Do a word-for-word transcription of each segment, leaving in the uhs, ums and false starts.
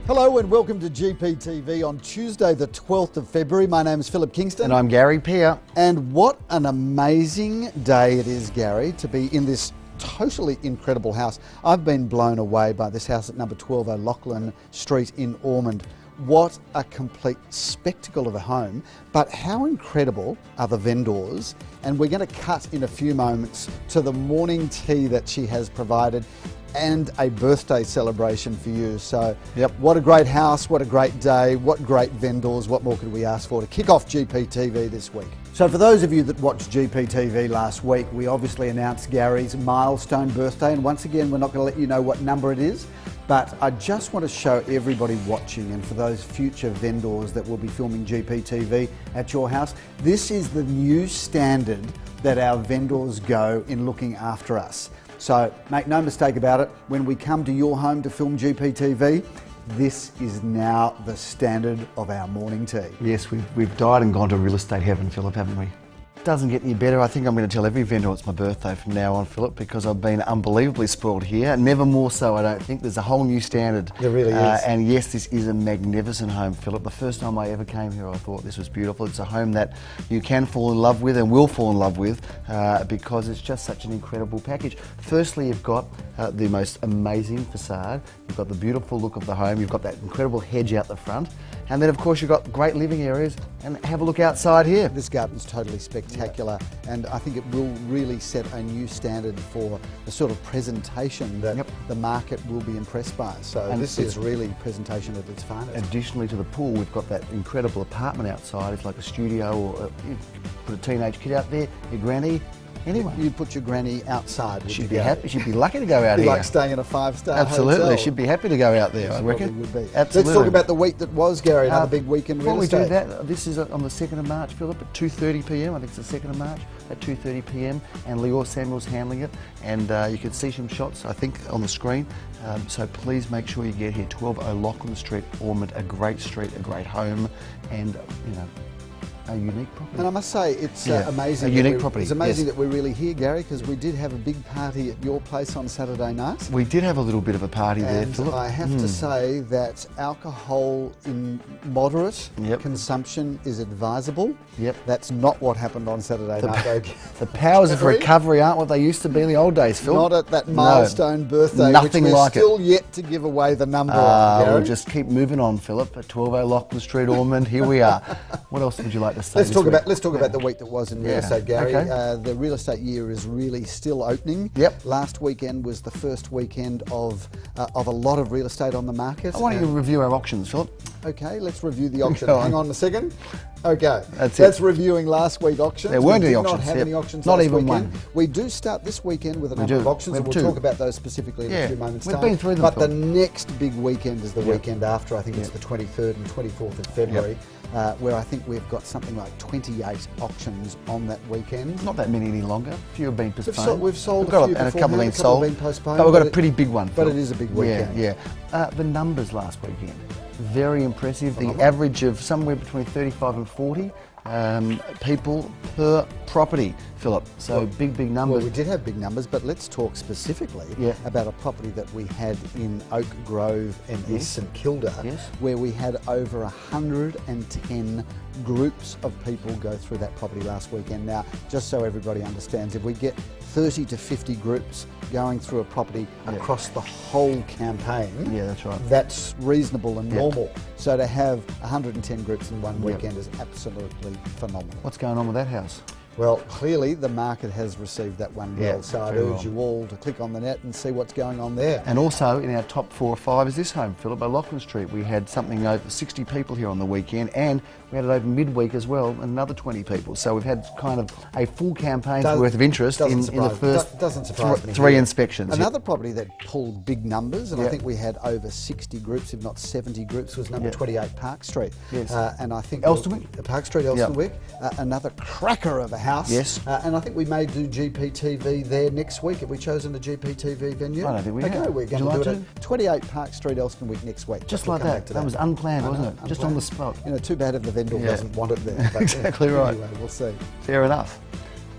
Hello and welcome to G P T V on Tuesday the twelfth of February. My name is Philip Kingston. And I'm Gary Peer. And what an amazing day it is, Gary, to be in this totally incredible house. I've been blown away by this house at number twelve O'Loughlin Street in Ormond. What a complete spectacle of a home, but how incredible are the vendors? And we're going to cut in a few moments to the morning tea that she has provided and a birthday celebration for you. So yep. What a great house, what a great day, what great vendors, what more could we ask for to kick off G P T V this week? So for those of you that watched G P T V last week, we obviously announced Gary's milestone birthday, and once again we're not going to let you know what number it is, but I just want to show everybody watching, and for those future vendors that will be filming G P T V at your house, this is the new standard that our vendors go in looking after us. So make no mistake about it, when we come to your home to film G P T V, this is now the standard of our morning tea. Yes, we've, we've died and gone to real estate heaven, Philip, haven't we? Doesn't get any better. I think I'm going to tell every vendor it's my birthday from now on, Philip, because I've been unbelievably spoiled here. Never more so, I don't think. There's a whole new standard. There really uh, is. And yes, this is a magnificent home, Philip. The first time I ever came here, I thought this was beautiful. It's a home that you can fall in love with and will fall in love with uh, because it's just such an incredible package. Firstly, you've got uh, the most amazing facade. You've got the beautiful look of the home. You've got that incredible hedge out the front. And then, of course, you've got great living areas. And have a look outside here. This garden's totally spectacular, yeah. And I think it will really set a new standard for the sort of presentation that yep. the market will be impressed by. So and this is really presentation at its finest. Additionally to the pool, we've got that incredible apartment outside. It's like a studio, or a, you put a teenage kid out there, your granny. Anyway, you put your granny outside. She'd be happy. She'd be lucky to go out be here. Like staying in a five-star Absolutely, hotel. she'd be happy to go out there. Yes, I reckon. Would be. Absolutely. Let's talk about the week that was, Gary. Another uh, big weekend real estate. Before we do that, this is on the second of March, Philip, at two thirty p m. I think it's the second of March at two thirty p m. And Leor Samuel's handling it, and uh, you can see some shots, I think, on the screen. Um, so please make sure you get here. twelve O'Loughlin Street, Ormond. A great street, a great home, and you know. A unique property. And I must say, it's yeah, uh, amazing. A unique property. It's amazing yes. that we're really here, Gary, because we did have a big party at your place on Saturday night. We did have a little bit of a party and there, Philip. I have mm. to say that alcohol in moderate yep. consumption is advisable. Yep. That's not what happened on Saturday the, night. The powers of recovery aren't what they used to be in the old days, Phil. Not at that milestone no. birthday, Nothing which we're like still it. yet to give away the number uh, of, Gary. We'll just keep moving on, Philip. At twelve O'Loughlin Street, Ormond, here we are. What else would you like to say? Let's talk week? about let's talk about the week that was in real yeah. estate, Gary. Okay. Uh, the real estate year is really still opening. Yep. Last weekend was the first weekend of uh, of a lot of real estate on the market. I want you to review our auctions, Philip. Okay, let's review the auction. Hang on a second. Okay, that's, that's it. reviewing last week's auctions. There weren't we any did auctions. not have yep. any auctions Not last even weekend. one. We do start this weekend with a we number do. of auctions, we and we'll two. talk about those specifically in yeah. a few moments' We've time. been through them, but Phil. the next big weekend is the yep. weekend after. I think yep. it's the twenty-third and twenty-fourth of February, yep. uh, where I think we've got something like twenty-eight auctions on that weekend. Not that many any longer. A few have been postponed. We've sold, we've sold we've got a few and a couple have been a couple sold. have been postponed. But we've got but a pretty big one. But Phil. it is a big weekend. Yeah, yeah. Uh, the numbers last weekend, very impressive. Phenomenal. The average of somewhere between thirty-five and forty um, people per property, Philip. So well, big, big numbers. Well, we did have big numbers, but let's talk specifically yeah. about a property that we had in Oak Grove and yes. East St Kilda, yes. where we had over one hundred and ten groups of people go through that property last weekend. Now, just so everybody understands, if we get thirty to fifty groups going through a property yeah. across the whole campaign, yeah, that's right. That's reasonable and yep. normal. So to have one hundred and ten groups in one yep. weekend is absolutely phenomenal. What's going on with that house? Well, clearly the market has received that one well, yeah, so I'd very urge well. you all to click on the net and see what's going on there. And also in our top four or five is this home, Philip, O'Loughlin Street. We had something over sixty people here on the weekend, and we had it over midweek as well, another twenty people. So we've had kind of a full campaign's Does, worth of interest in, in the first do, doesn't surprise th me three here. inspections. Another property that pulled big numbers, and yep. I think we had over sixty groups, if not seventy groups, was number yep. twenty-eight Park Street. Yes. Uh, and I think Elsternwick? Uh, Park Street, Elsternwick, yep. uh, another cracker of a house. Yes. Uh, and I think we may do G P T V there next week. Have we chosen a G P T V venue? I don't think we okay, have. we're going Would you to do like it at twenty-eight Park Street, Elsternwick next week. Just we'll like that. that. That was unplanned, know, wasn't it? unplanned. Just on the spot. You know, too bad if the vendor yeah. doesn't want it there. But exactly anyway, right. Anyway, we'll see. Fair enough.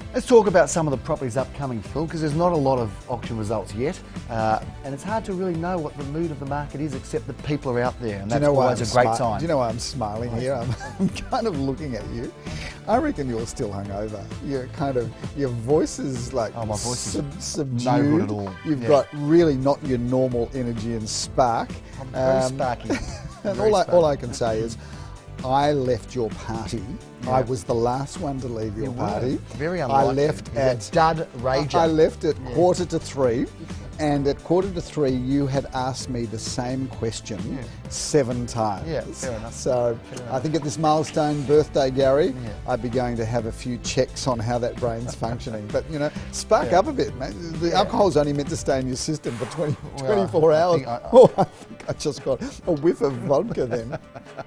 Let's talk about some of the properties upcoming, Phil, because there's not a lot of auction results yet, uh, and it's hard to really know what the mood of the market is, except that people are out there, and that's always a great sign. Do you know why I'm smiling here? I'm, I'm kind of looking at you. I reckon you're still hungover. You're kind of, your voice is like oh, my voice sub, is subdued. No good at all. You've yeah. got really not your normal energy and spark. I'm very um, sparky. And very all I, sparky. all I can say is, I left your party. Yeah. I was the last one to leave your you party. Were. Very unlikely. I left You're at dud rager. I left at yeah. quarter to three, and at quarter to three, you had asked me the same question yeah. seven times. Yeah, fair enough. So fair I enough. think at this milestone birthday, Gary, yeah. I'd be going to have a few checks on how that brain's functioning. But you know, spark yeah. up a bit, mate. The yeah. alcohol's only meant to stay in your system for twenty, well, twenty-four I hours. think I, I, oh, I think I just got a whiff of vodka then.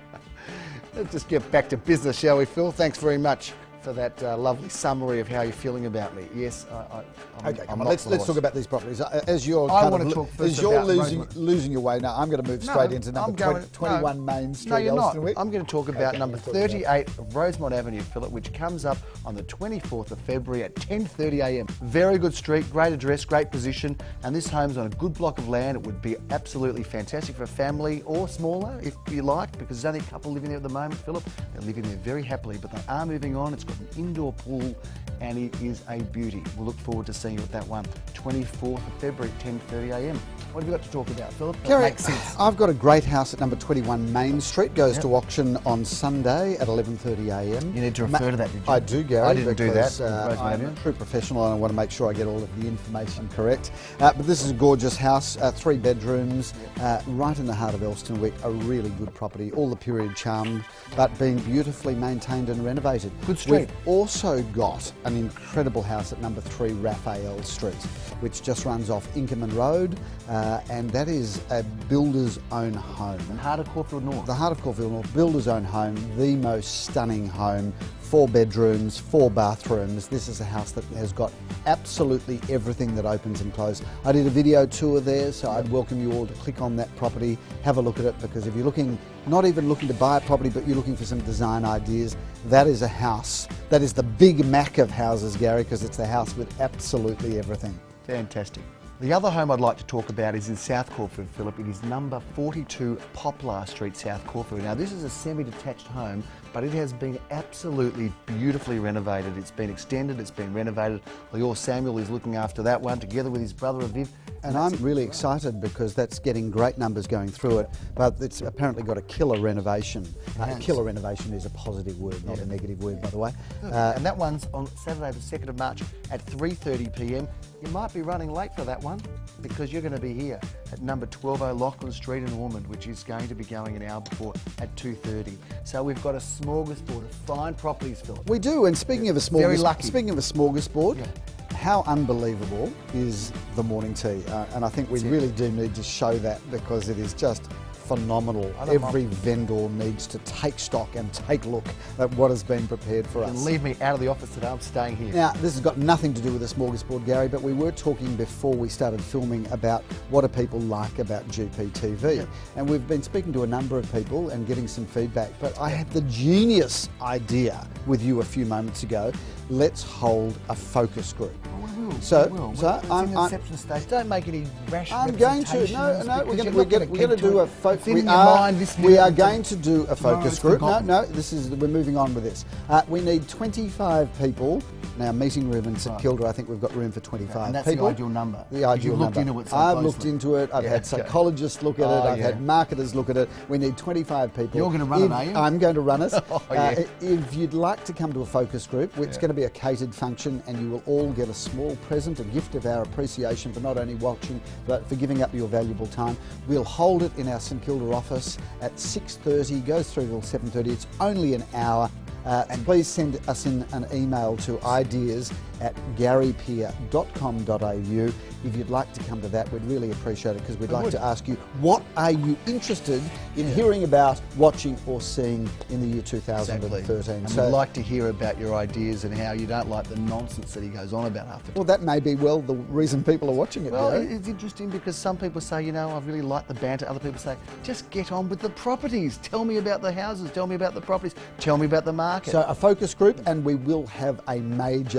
Let's just get back to business, shall we, Phil? Thanks very much for that uh, lovely summary of how you're feeling about me. Yes, I, I, I'm, okay, I'm come on. not Let's let's lost. talk about these properties. As you're I kind want of, to talk first as you're about losing Rosemont. losing your way now, I'm going to move No, straight into number I'm going, twenty, twenty-one no, Main Street, No, you're not. Elsternwick. I'm going to talk about Okay, number talk about thirty-eight of Rosemont Avenue, Philip, which comes up on the twenty-fourth of February at ten thirty a m. Very good street, great address, great position, and this home's on a good block of land. It would be absolutely fantastic for a family or smaller, if you like, because there's only a couple living there at the moment, Philip. They're living there very happily, but they are moving on. It's got an indoor pool, and it is a beauty. We'll look forward to seeing you at that one, twenty-fourth of February, ten thirty a m. What have you got to talk about, Philip? That Gary, makes sense. I've got a great house at number twenty-one Main Street. Goes Yep. to auction on Sunday at eleven thirty a m. You need to refer Ma to that, did you? I do, Gary. I didn't do because, that. Uh, Rosemont I'm Avenue. a true professional and I want to make sure I get all of the information correct. Uh, but this is a gorgeous house, uh, three bedrooms, uh, right in the heart of Elsternwick. A really good property, all the period charmed, but being beautifully maintained and renovated. Good street. We've also got an incredible house at number three Raphael Street, which just runs off Inkerman Road, uh, and that is a builder's own home. And Heart of Caulfield North. The heart of Caulfield North, builder's own home, the most stunning home, four bedrooms, four bathrooms. This is a house that has got absolutely everything that opens and closes. I did a video tour there, so I'd welcome you all to click on that property, have a look at it, because if you're looking, not even looking to buy a property, but you're looking for some design ideas, that is a house. That is the Big Mac of houses, Gary, because it's the house with absolutely everything. Fantastic. The other home I'd like to talk about is in South Caulfield, Philip. It is number forty-two Poplar Street, South Caulfield. Now, this is a semi-detached home, but it has been absolutely beautifully renovated. It's been extended, it's been renovated. Lior Samuel is looking after that one, together with his brother Aviv. And I'm really excited because that's getting great numbers going through it, but it's apparently got a killer renovation. Uh, killer renovation is a positive word, not a negative word, by the way. Uh, and that one's on Saturday the second of March at three thirty p m. You might be running late for that one because you're going to be here at number twelve O'Loughlin Street in Ormond, which is going to be going an hour before at two thirty. So we've got a smorgasbord of fine properties, Philip. We do, and speaking of a Very smorgasbord, lucky. speaking of a smorgasbord, Yeah. how unbelievable is the morning tea? Uh, and I think we That's it. really do need to show that because it is just phenomenal. I don't Every mind. vendor needs to take stock and take a look at what has been prepared for us. And leave me out of the office today. I'm staying here. Now, this has got nothing to do with the smorgasbord, Gary, but we were talking before we started filming about what do people like about G P T V. Yeah. And we've been speaking to a number of people and getting some feedback, but I had the genius idea with you a few moments ago. Let's hold a focus group. We will. So- we will. so it's I'm- in the I'm- inception stage. Don't make any rash I'm going to, no, representations no, we're because going to, you're we're not going to, gonna we're going to keep do a it. focus. It's in We your are, mind this we minute. are going to do a Tomorrow focus it's group. No, forgotten. no, this is, we're moving on with this. Uh, we need twenty-five people. Now, meeting room in St Right. Kilda, I think we've got room for twenty-five And that's people. the ideal number. The ideal You've looked number. into it so I've closely. looked into it. I've Yeah, had okay. psychologists look at Oh, it. I've yeah. had marketers look at it. We need twenty-five people. You're gonna run it, If- are you? I'm going to run it. Oh, Uh, yeah. if you'd like to come to a focus group, it's Yeah. going to be a catered function, and you will all get a small present, a gift of our appreciation for not only watching, but for giving up your valuable time. We'll hold it in our St Kilda office at six thirty, goes through till seven thirty. It's only an hour. Uh, and please send us in an email to ideas at gary peer dot com dot a u. If you'd like to come to that, we'd really appreciate it because we'd We like would. to ask you, what are you interested in hearing about, watching or seeing in the year two thousand thirteen? And So- we'd like to hear about your ideas and how you don't like the nonsense that he goes on about half the time. Well, that may be, well, the reason people are watching it, Well, Gary. it's interesting because some people say, you know, I really like the banter. Other people say, just get on with the properties. Tell me about the houses. Tell me about the properties. Tell me about the market. So a focus group, and we will have a major door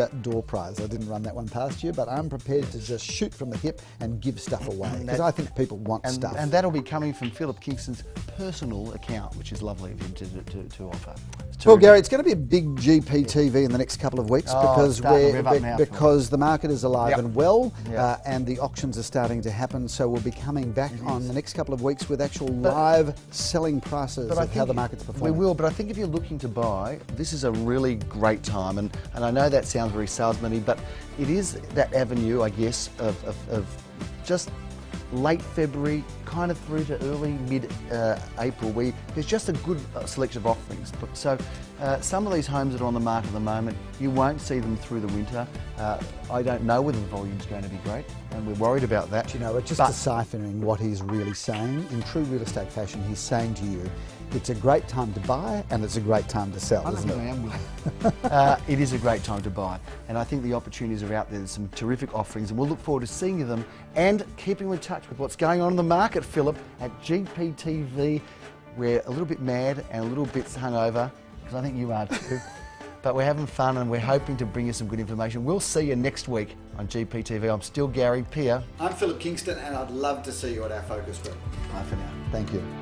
surprise I didn't run that one past you, but I'm prepared to just shoot from the hip and give stuff away, because I think people want and, stuff. And that'll be coming from Philip Kingston's personal account, which is lovely of him to, to, to offer. Well, Gary, it's going to be a big G P T V in the next couple of weeks oh, because we're, be, now, because the market is alive yep. and well, yep. uh, and the auctions are starting to happen. So we'll be coming back on the next couple of weeks with actual but, live selling prices but of how the market's performing. We will, but I think if you're looking to buy, this is a really great time, and, and I know that sounds very salesman-y, but it is that avenue, I guess, of, of, of just late February, kind of through to early mid-April, uh, where there's just a good uh, selection of offerings. But, so uh, some of these homes that are on the market at the moment, you won't see them through the winter. Uh, I don't know whether the volume's going to be great, and we're worried about that. You know, it's just but, deciphering what he's really saying. In true real estate fashion, he's saying to you, it's a great time to buy and it's a great time to sell, I isn't it? I am uh, it is a great time to buy, and I think the opportunities are out there. There's some terrific offerings, and we'll look forward to seeing you them and keeping in touch with what's going on in the market, Philip, at G P T V. We're a little bit mad and a little bit hungover, because I think you are too. But we're having fun, and we're hoping to bring you some good information. We'll see you next week on G P T V. I'm still Gary Peer. I'm Philip Kingston, and I'd love to see you at our focus group. Bye for now. Thank you.